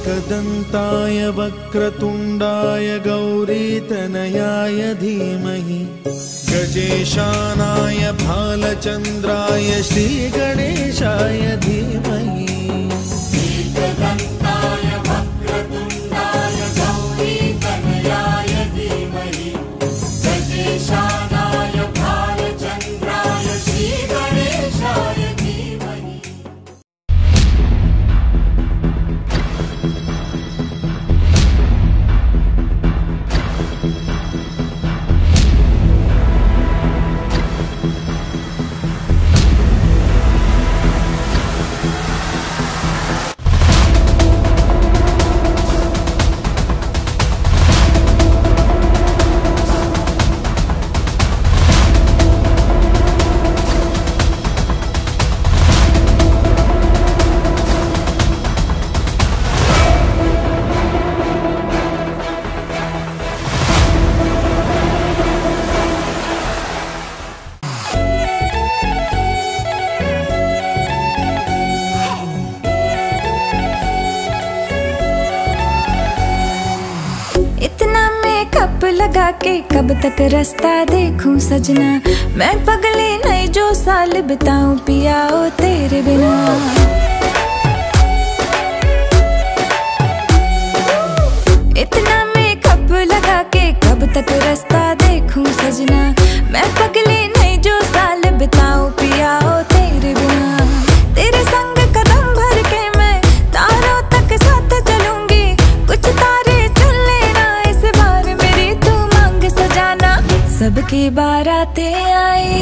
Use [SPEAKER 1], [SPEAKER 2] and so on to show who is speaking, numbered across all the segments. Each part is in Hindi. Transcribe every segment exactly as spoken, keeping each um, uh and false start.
[SPEAKER 1] एकदन्ताय वक्रतुण्डाय गौरीतनयाय धीमहि गजेशानाय भालचन्द्राय श्रीगणेशाय धीमहि।
[SPEAKER 2] एकदन्ताय वक्रतुण्डाय गौरीतनयाय धीमहि गजेशानाय भालचन्द्राय श्रीगणेशाय धीमहि।
[SPEAKER 3] लगा के कब तक रास्ता देखूं सजना, मैं पगली नहीं जो साल बिताऊं पिया ओ तेरे बिना। इतना मेकअप लगा के कब तक रास्ता देखूं सजना, मैं पगली नहीं जो साल बिताऊं पिया ओ तेरे बिना। तेरे संग कदम भर के मैं तारों तक साथ चलूंगी, कुछ तारे चुन लेना इस बार मेरी तू मांग सजाना। सबकी बारातें आई,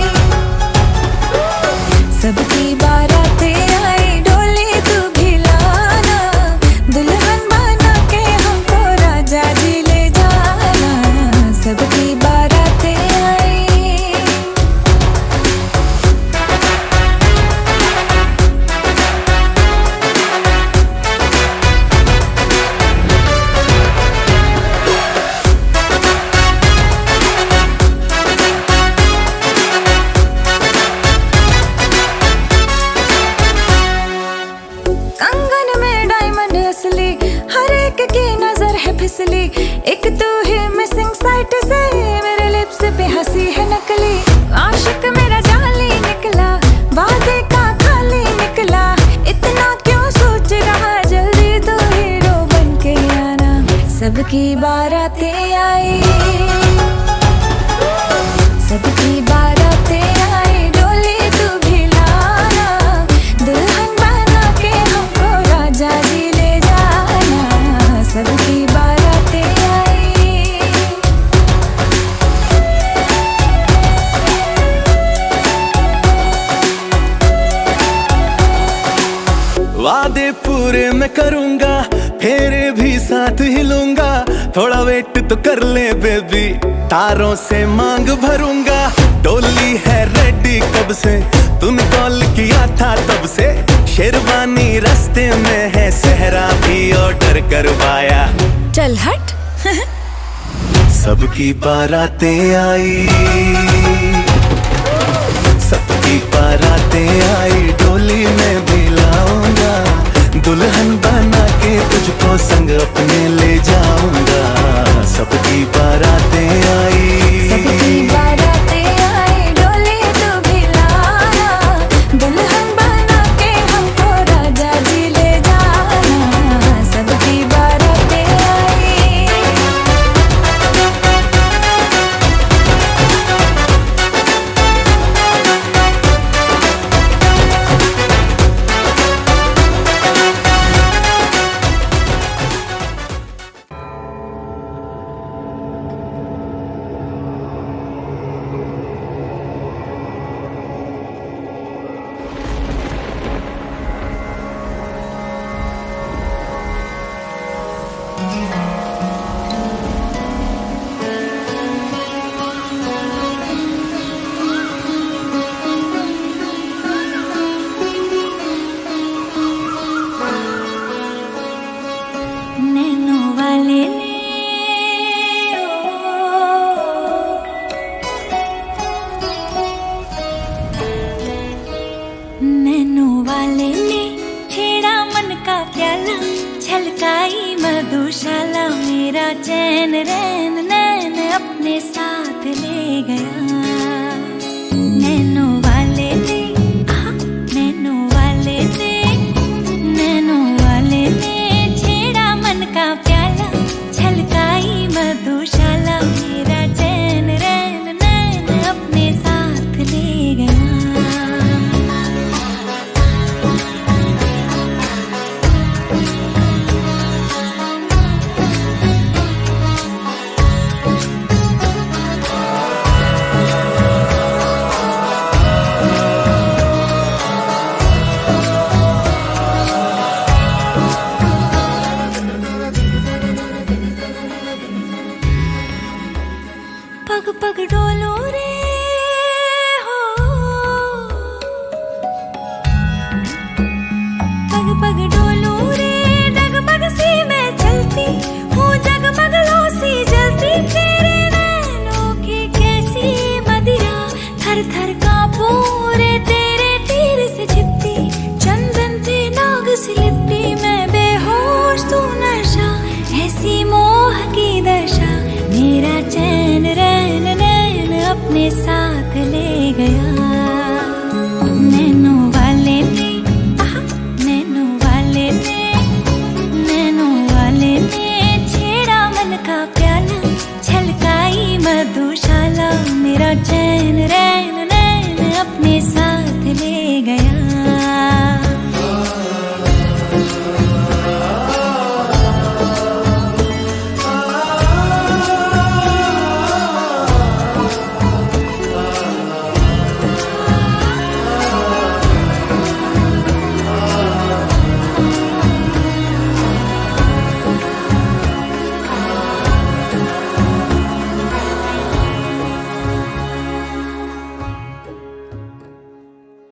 [SPEAKER 3] सबकी बारातें आई, डोली तू भी लाना, दुल्हन बना के हमको राजा जी ले जाना। सबकी बारातें आई। हर एक की नजर है फिसली, एक तू ही मिसिंग साइट से मेरे लिप्स पे हंसी है नकली। आशिक मेरा जाली निकला, वादे का खाली निकला, इतना क्यों सोच रहा, जल्दी तो हीरो बन के आना। सबकी बारातें आई, सबकी बारातें आई, डोली तू भी लाना, दुल्हन बना के हमको राजा जी ले जाना। सबकी बारातें आई।
[SPEAKER 1] वादे पूरे मैं करूंगा, फेरे भी साथ हिलूंगा, थोड़ा वेट तो कर ले बेबी, तारों से मांग भरूंगा। डोली है रेडी कब से, तूने कॉल किया था तब से, शेरवानी रास्ते में है, सहरा भी ऑर्डर करवाया।
[SPEAKER 3] चल हट।
[SPEAKER 1] सबकी बारातें आई, सबकी बारातें आई, डोली में भी लाऊंगा, दुल्हन बना के तुझको संग अपने ले जाऊंगा। सबकी बारातें आई,
[SPEAKER 3] सबकी बारातें आई, डोली तू भी लाना, दुल्हन बना के हमको राजा जी ले जाना। सबकी बारातें आई। छलकाई मधुशाला, मेरा चैन रैन नैन अपने साथ ले गया।